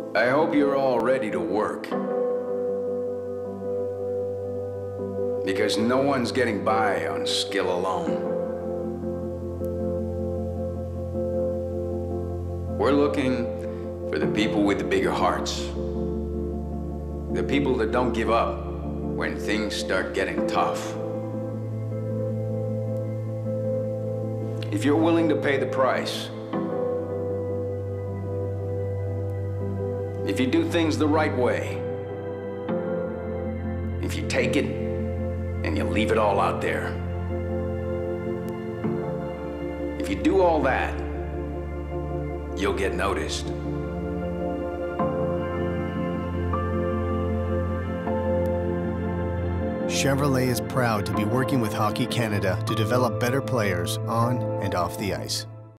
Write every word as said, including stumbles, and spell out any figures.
I hope you're all ready to work. Because no one's getting by on skill alone. We're looking for the people with the bigger hearts. The people that don't give up when things start getting tough. If you're willing to pay the price, if you do things the right way, if you take it and you leave it all out there, if you do all that, you'll get noticed. Chevrolet is proud to be working with Hockey Canada to develop better players on and off the ice.